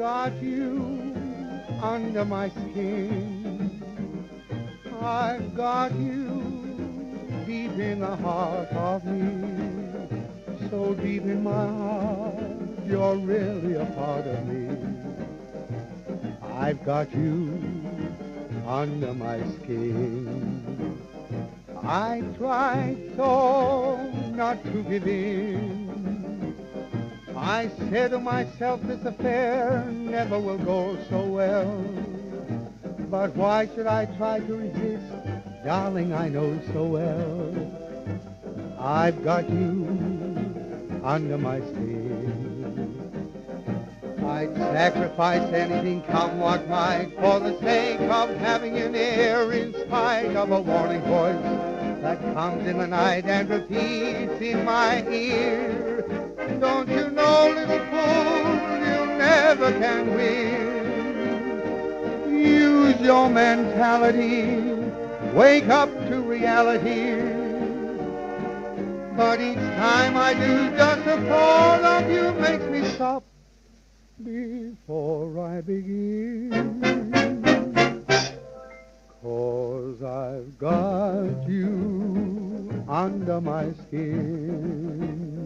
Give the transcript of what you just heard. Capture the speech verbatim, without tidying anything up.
got you under my skin. I've got you deep in the heart of me. So deep in my heart, you're really a part of me. I've got you under my skin. I tried so not to give in. I said to myself, this affair never will go so well. But why should I try to resist? Darling, I know so well. I've got you under my skin. I'd sacrifice anything, come what might, for the sake of having you near, in spite of a warning voice that comes in the night and repeats in my ear. Don't you know, little fool, you never can win. Use your mentality, wake up to reality. But each time I do, just the thought of you makes me stop before I begin. 'Cause I've got you under my skin.